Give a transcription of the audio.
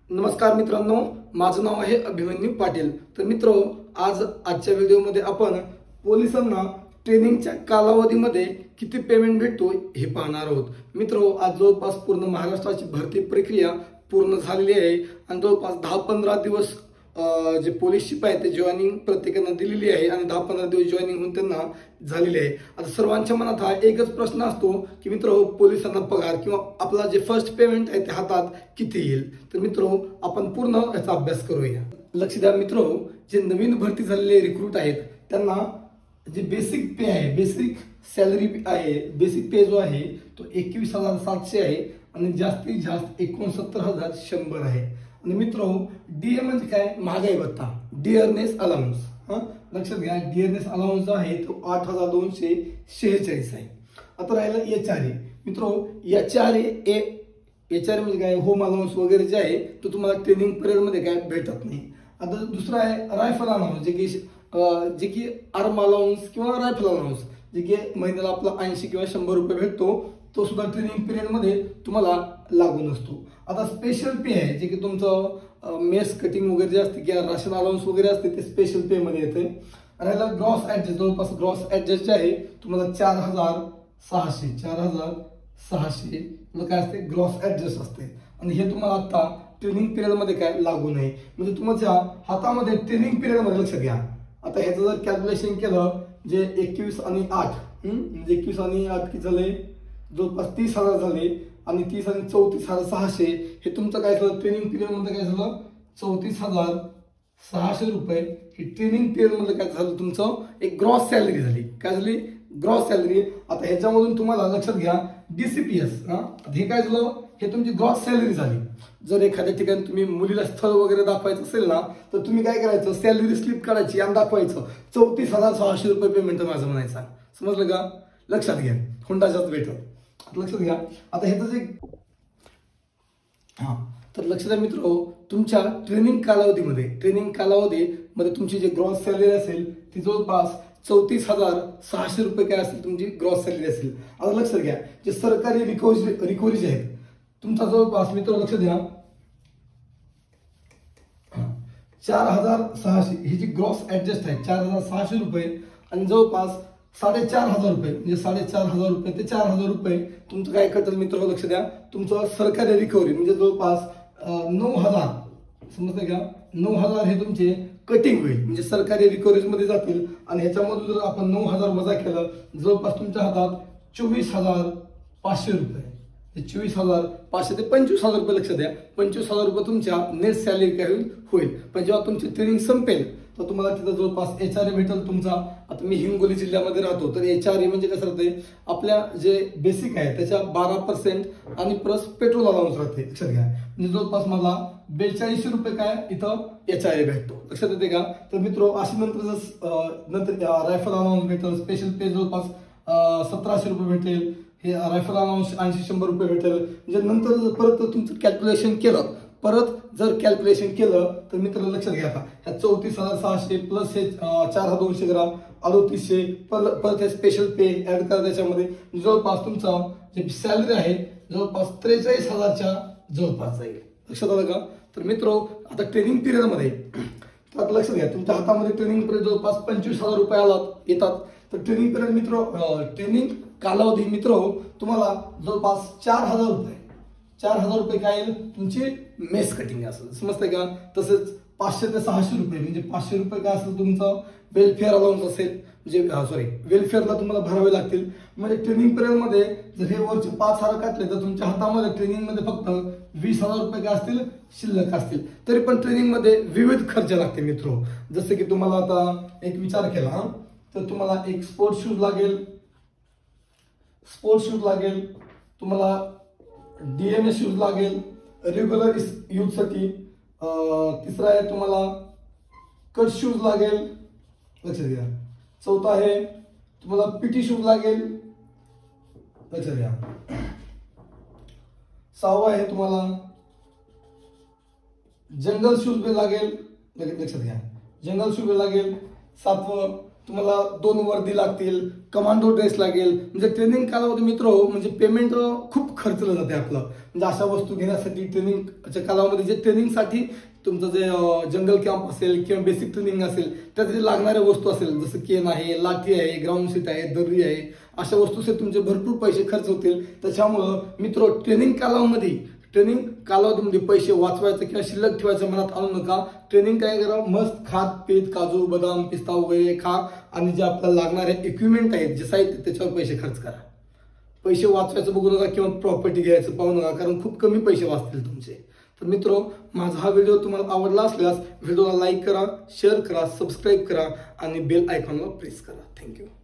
नमस्कार मित्रांनो, माझं नाव आहे अभिमन्यू पाटील। तर मित्रो, आजच्या व्हिडिओमध्ये आपण पोलिसांना ट्रेनिंगच्या कालावधीमध्ये किती पेमेंट भेटतो हे पाहणार आहोत। मित्रो, आज जवळपास पूर्ण महाराष्ट्राची भरती प्रक्रिया पूर्ण झालेली आहे आणि जवळपास 10-15 दिवस जे पोलीस शिपाई आहेत ते जॉइनिंग प्रत्येकाने दिलेली आहे आणि 10-15 दिवस जॉइनिंग होऊन त्यांना झालेले आहे। आता सर्वांच्या मनात हा एकच प्रश्न असतो की मित्रो, पोलिसांना पगार किंवा आपला जे फर्स्ट पेमेंट आहे ते हातात किती येईल। तर मित्रो, आपण पूर्ण याचा अभ्यास करूया। लक्ष द्या मित्रो, जे नवीन भरती झालेले रिक्रूट आहेत त्यांना जे बेसिक पे आहे, बेसिक सॅलरी आहे, बेसिक पे जो आहे तो 21,700 आहे आणि जास्तीत जास्त 69,100 आहे। आणि मित्रो, डीए म्हणजे काय? महागाई भत्ता, डिअरनेस अलाउन्स। लक्षात घ्या, डिअरनेस अलाउन्स जो आहे तो 8,246 आहे। आता राहिला एचआरए। मित्रो, एचआरए म्हणजे काय? होम अलाउन्स वगैरे जे आहे तो तुम्हाला ट्रेनिंग पिरियड मध्ये काय भेटत नाही। आता दुसरा आहे रायफल अलाउन्स, जे की आर्म अलाउन्स किंवा रायफल अलाउन्स, जे की महिन्याला आपला 80 किंवा 100 रुपये भेटतो, तो सुद्धा ट्रेनिंग पिरियड मध्ये तुम्हाला लागू नसतो। आता स्पेशल पे आहे, जे की तुमचं मेस कटिंग वगैरे जे असते किंवा राशन अलाउन्स वगैरे असते ते स्पेशल पे मध्ये येते। आणि याला ग्रॉस ऍडजस्ट, जवळपास ग्रॉस ऍडजस्ट जे आहे तुम्हाला 4,600 काय असते? ग्रॉस ऍडजस्ट असते। आणि हे तुम्हाला आता ट्रेनिंग पिरियड मध्ये काय लागू नाही, म्हणजे तुमच्या हातामध्ये ट्रेनिंग पिरियड मध्ये। लक्षात घ्या, आता ह्याचं जर कॅल्क्युलेशन केलं, जे 21 आणि 8 म्हणजे 21 आणि 8 किती झाले? जवळपास 30,000 झाले आणि 30 आणि 34,600 हे तुमचं काय झालं? ट्रेनिंग पिरियड मध्ये काय झालं? 34,600 रुपये ही ट्रेनिंग पिरियड मध्ये काय झालं? तुमचं एक ग्रॉस सॅलरी झाली। काय झाली? Gross salary. आता ह्याच्यामधून तुम्हाला लक्षात घ्या, डीसीपीएस हे काय झालं? हे तुमची ग्रॉस सॅलरी झाली। जर एखाद्या ठिकाणी तुम्ही मुलीला स्थळ वगैरे दाखवायचं असेल ना, तर तुम्ही काय करायचं? सॅलरी स्लिप काढायची आणि दाखवायचं 34,600 रुपये पेमेंट माझं म्हणायचं। समजलं का? लक्षात घ्या, हुंडाच्याच भेटत। लक्षात घ्या, आता ह्याचं जे तर लक्षात द्या मित्रो, तुमच्या ट्रेनिंग कालावधीमध्ये तुमची जी ग्रॉस सॅलरी असेल ती जवळपास 34,600 रुपये काय असेल तुमची ग्रॉस सॅलरी असेल। आता लक्षात घ्या, जे सरकारी रिकव्हरी जे आहेत तुमचा जवळपास मित्र, लक्ष द्या, 4,600 ही जी ग्रॉस ऍडजस्ट आहे 4,600 रुपये आणि जवळपास 4,500 रुपये, म्हणजे 4,500 रुपये ते 4,000 रुपये तुमचं काय करतात मित्र? लक्ष द्या, तुमचं सरकारी रिकव्हरी म्हणजे जवळपास 9,000, समजतं का? 9,000 हे तुमचे कटिंग होईल, म्हणजे सरकारी रिकव्हरीज मध्ये जातील। आणि ह्याच्यामधून जर आपण 9,000 वजा केलं, जवळपास तुमच्या हातात 24,500 रुपये, 24,500 ते 25,000 रुपये। लक्षात द्या, 25,000 रुपये तुमच्या नेट सॅलरी काय होईल। पण जेव्हा तुमची ट्रेनिंग संपेल तर तुम्हाला तिथं जवळपास एचआरए भेटेल तुमचा। आता मी हिंगोली जिल्ह्यामध्ये राहतो, तर एचआरए म्हणजे कसं राहते? आपल्या जे बेसिक आहे त्याच्या 12% आणि प्लस पेट्रोल अलाउन्स राहते। लक्षात घ्या, म्हणजे जवळपास मला 4200 रुपये काय इथं एचआरए भेटतो। लक्षात येते का? तर मित्रो, अशी नंतर रायफल अलाउन्स भेटेल, स्पेशल पे जवळपास 1,700 रुपये भेटेल, हे रायफल अलाउन्स 80-100 रुपये भेटेल। म्हणजे नंतर परत तुमचं कॅल्क्युलेशन केलं, तर मित्रांनो लक्षात घ्या, ह्या 34,600 प्लस हे 4,200 ग्राम 3800 परत हे स्पेशल पे ऍड करा त्याच्यामध्ये, जवळपास तुमचा जे सॅलरी आहे जवळपास 43,000च्या जवळपास जाईल। लक्षात आलं का? तर मित्रो, आता ट्रेनिंग पिरियड मध्ये तर लक्षात घ्या, तुमच्या हातामध्ये ट्रेनिंग पिरियड जवळपास 25,000 रुपये येतात। तर ट्रेनिंग पिरियड मित्रो, ट्रेनिंग कालावधी मित्रो तुम्हाला जवळपास 4,000 रुपये काय येईल? तुमची मेस कटिंग असेल। समजतंय का? तसंच 500 ते 600 रुपये, म्हणजे 500 रुपये काय असेल तुमचं वेलफेअर अलाउन्स असेल, म्हणजे वेलफेअरला तुम्हाला भरावे लागतील। म्हणजे ट्रेनिंग पिरियड मध्ये जर हे वरचे 5,000 काढले तर तुमच्या हातामध्ये ट्रेनिंग मध्ये फक्त 20,000 रुपये काय असतील? शिल्लक असतील। तरी पण ट्रेनिंग मध्ये विविध खर्च लागते मित्रो, जसे की तुम्हाला आता एक विचार केला तर तुम्हाला एक स्पोर्ट्स शूज लागेल, तुम्हाला डीएमएस शूज लागेल रेग्युलर यूज साठी, तिसरा आहे तुम्हाला कट शूज लागेल। लक्षात घ्या, चौथा आहे तुम्हाला पीटी शूज लागेल। लक्षात घ्या, 6वा आहे तुम्हाला जंगल शूज लागेल। लक्षात घ्या, जंगल शूज लागेल। 7वं तुम्हाला 2 वर्दी लागतील, कमांडो ड्रेस लागेल. म्हणजे ट्रेनिंग कालावधी मित्र म्हणजे पेमेंट खूप खर्चलं जाते आपलं. म्हणजे अशा वस्तू घेण्यासाठी ट्रेनिंगच्या कालावधी जे ट्रेनिंगसाठी तुमचं जे जंगल कॅम्प असेल किंवा बेसिक ट्रेनिंग असेल त्यासाठी लागणाऱ्या वस्तू असेल जसं केन आहे, लाठी आहे, ग्राउंड सीट आहे, दर्री आहे, अशा वस्तूचे तुमचे भरपूर पैसे खर्च होतील. त्याच्यामुळं मित्र ट्रेनिंग कालावधीमध्ये पैसे वाचवायचं किंवा शिल्लक ठेवायचं मनात आणू नका. ट्रेनिंग काय करा, मस्त खात पीत काजू बदाम पिस्ता वगैरे खा आणि जे आपल्याला लागणारे इक्विपमेंट आहेत जे साहित्य त्याच्यावर पैसे खर्च करा. पैसे वाचवायचं बघू नका किंवा प्रॉपर्टी घ्यायचं पाहू नका, कारण खूप कमी पैसे वाचतील तुमचे. तर मित्र, माझा हा व्हिडिओ तुम्हाला आवडला असल्यास व्हिडिओला लाईक करा, शेअर करा, सबस्क्राईब करा आणि बेल आयकॉनला प्रेस करा. थँक्यू.